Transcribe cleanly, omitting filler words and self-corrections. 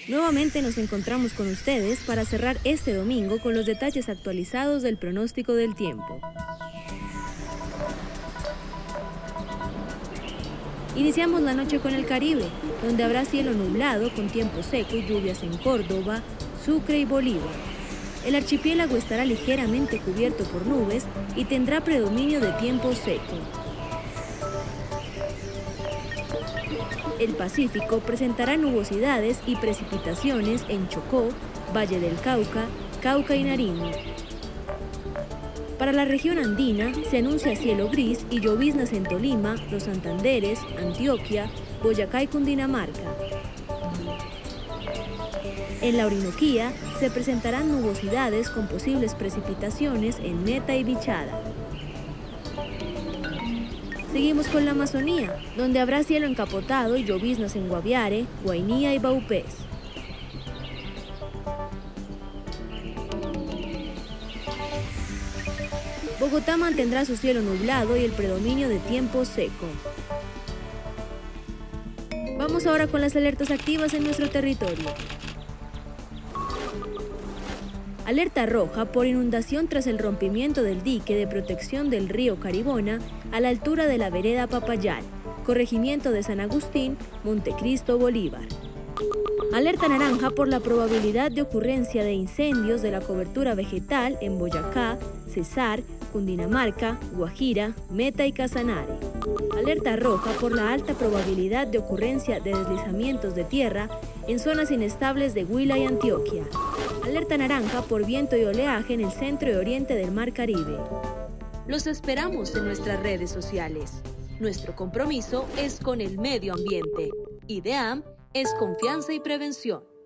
Nuevamente nos encontramos con ustedes para cerrar este domingo con los detalles actualizados del pronóstico del tiempo. Iniciamos la noche con el Caribe, donde habrá cielo nublado con tiempo seco y lluvias en Córdoba, Sucre y Bolívar. El archipiélago estará ligeramente cubierto por nubes y tendrá predominio de tiempo seco. El Pacífico presentará nubosidades y precipitaciones en Chocó, Valle del Cauca, Cauca y Nariño. Para la región andina se anuncia cielo gris y lloviznas en Tolima, Los Santanderes, Antioquia, Boyacá y Cundinamarca. En la Orinoquía se presentarán nubosidades con posibles precipitaciones en Meta y Bichada. Seguimos con la Amazonía, donde habrá cielo encapotado y lloviznas en Guaviare, Guainía y Baupés. Bogotá mantendrá su cielo nublado y el predominio de tiempo seco. Vamos ahora con las alertas activas en nuestro territorio. Alerta roja por inundación tras el rompimiento del dique de protección del río Caribona a la altura de la vereda Papayal, corregimiento de San Agustín, Montecristo, Bolívar. Alerta naranja por la probabilidad de ocurrencia de incendios de la cobertura vegetal en Boyacá, Cesar, Cundinamarca, Guajira, Meta y Casanare. Alerta roja por la alta probabilidad de ocurrencia de deslizamientos de tierra en zonas inestables de Huila y Antioquia. Alerta naranja por viento y oleaje en el centro y oriente del Mar Caribe. Los esperamos en nuestras redes sociales. Nuestro compromiso es con el medio ambiente. IDEAM es confianza y prevención.